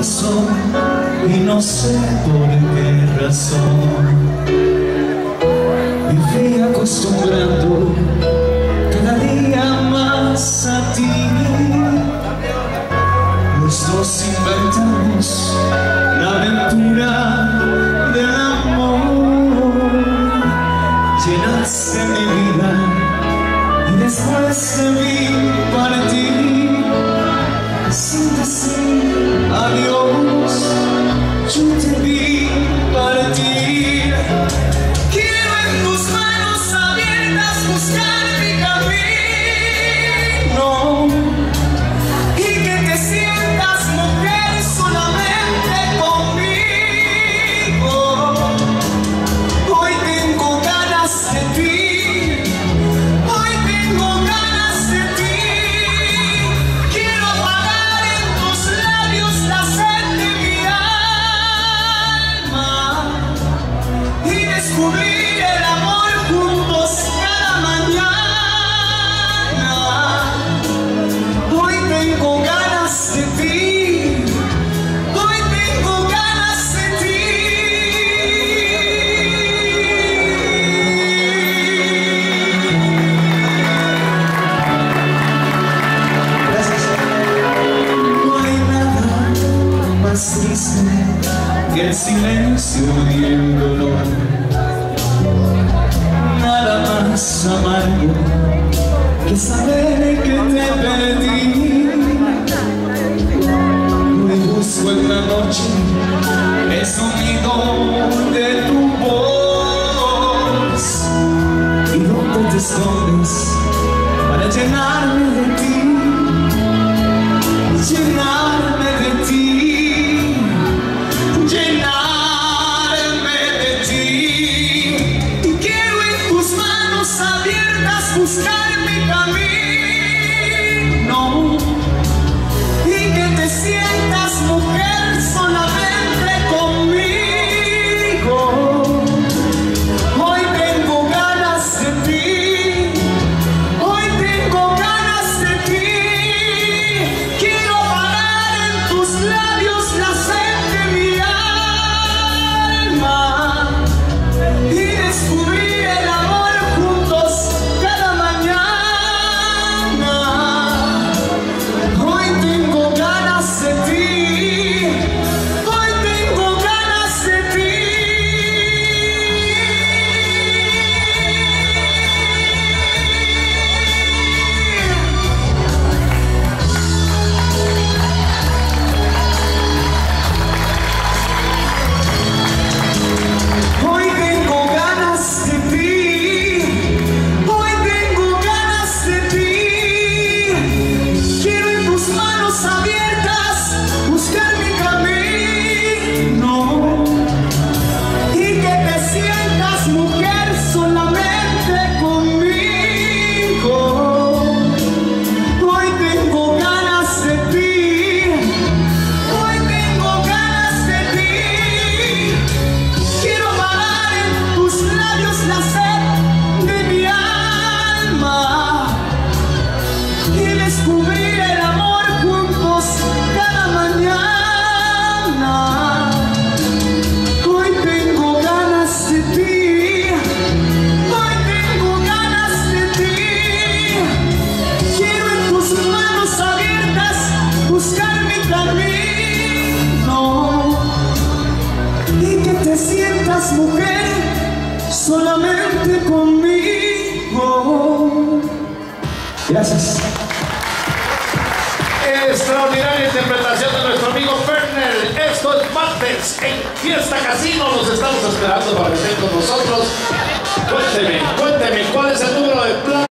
corazón y no sé por qué razón me fui acostumbrando cada día más a ti. Los dos inventamos la aventura del amor. Llenaste mi vida y después de mí partí sin decir adiós. Yo te vi partir. Quiero en tus manos abiertas buscar mi camino y que te sientas mujer solamente conmigo. Hoy tengo ganas de ti, hoy tengo ganas de ti. Quiero apagar en tus labios la sed de mi alma y descubrir el amor juntos cada mañana. Hoy tengo ganas de ti, hoy tengo ganas de ti. Gracias. No hay nada más triste que el silencio y el dolor. Nada más amargo que saber que te perdí. Hoy busco en la noche el sonido de tu voz. ¿Y dónde te escondes para llenarme de ti? Llenarme de ti, llenarme de ti. Y quiero en tus manos abiertas buscar mi camino y que te sientas mujer solamente conmigo. Hoy tengo ganas de ti, hoy tengo ganas de ti. Quiero apagar en tus labios la sed de mi alma y descubrir el amor juntos cada mañana. Hoy tengo ganas de ti, hoy tengo ganas de ti. Hoy tengo ganas de ti, hoy tengo ganas de ti. Quiero en tus manos abiertas buscar mi camino y que te sientas mujer solamente conmigo. Hoy tengo ganas de ti, hoy tengo ganas de ti. Quiero apagar en tus labios la sed de mi alma y descubrir el amor juntos cada mañana. Hoy tengo ganas de ti, hoy tengo ganas de ti. Quiero en tus manos abiertas buscar mi camino y que te sientas mujer solamente conmigo. Gracias. Extraordinaria interpretación de nuestro amigo Ferner. Esto es martes en Fiesta Casino. Los estamos esperando para que estén con nosotros. Cuénteme, ¿cuál es el número de plan?